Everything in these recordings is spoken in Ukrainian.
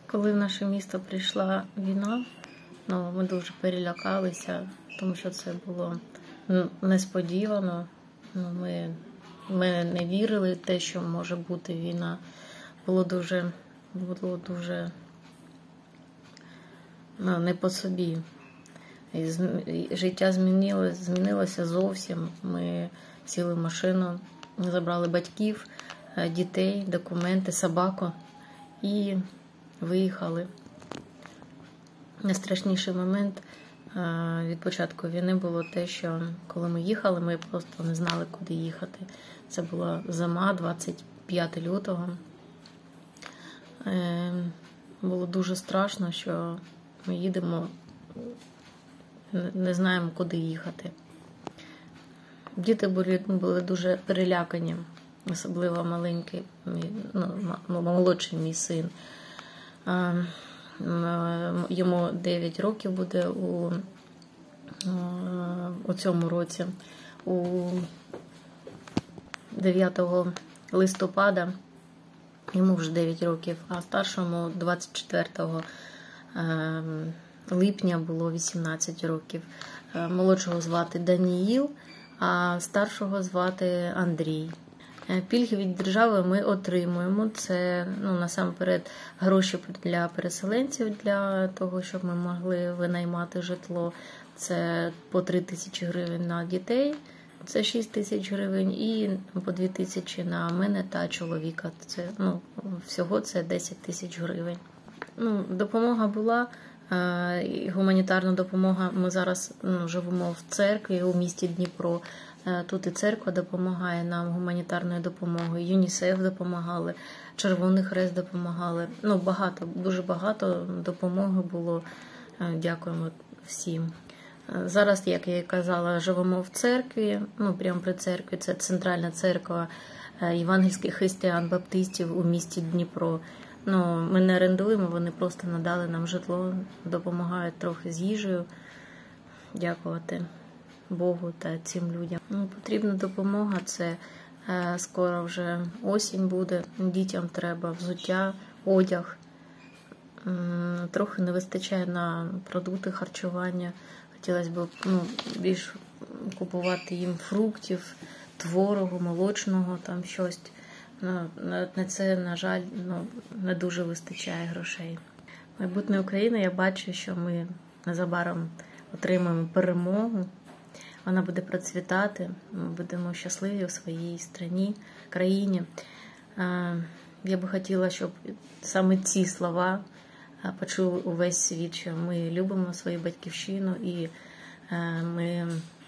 Коли в наше місто прийшла війна, ми дуже перелякалися, тому що це було несподівано. Ми не вірили в те, що може бути війна. Було дуже не по собі. І життя змінилося зовсім. Ми сіли в машину, забрали батьків, дітей, документи, собаку і виїхали. Найстрашніший момент від початку війни було те, що коли ми їхали, ми просто не знали, куди їхати. Це була зима, 25 лютого. Було дуже страшно, що ми їдемо, не знаємо, куди їхати. Діти були дуже перелякані, особливо маленький, молодший мій син. Йому 9 років буде у цьому році. У 9 листопада йому вже 9 років, а старшому 24 липня було 18 років. Молодшого звати Даніїл, а старшого звати Андрій. Пільги від держави ми отримуємо. Це насамперед гроші для переселенців, для того, щоб ми могли винаймати житло. Це по 3 тисячі гривень на дітей, це 6 тисяч гривень, і по 2 тисячі на мене та чоловіка. Це, всього це 10 тисяч гривень. Допомога була, гуманітарна допомога. Ми зараз живемо в церкві у місті Дніпро. Тут і церква допомагає нам гуманітарною допомогою, ЮНІСЕФ допомагали, Червоний Хрест допомагали. Дуже багато допомоги було. Дякуємо всім. Зараз, як я і казала, живемо в церкві, прямо при церкві. Це центральна церква євангельських християн-баптистів у місті Дніпро. Ми не орендуємо, вони просто надали нам житло, допомагають трохи з їжею. Дякувати Богу та цим людям. Потрібна допомога, це скоро вже осінь буде, дітям треба взуття, одяг. Трохи не вистачає на продукти харчування. Хотілося б більш купувати їм фруктів, творогу, молочного, там щось. На це, на жаль, не дуже вистачає грошей. Майбутнє України, я бачу, що ми незабаром отримаємо перемогу. Вона буде процвітати, ми будемо щасливі у своїй країні. Я би хотіла, щоб саме ці слова почув увесь світ, що ми любимо свою батьківщину і ми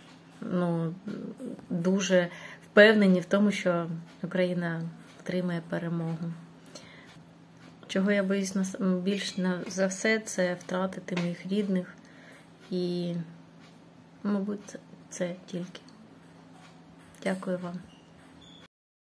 дуже впевнені в тому, що Україна отримає перемогу. Чого я боюсь більш за все, це втратити моїх рідних і, мабуть, це тільки. Дякую вам.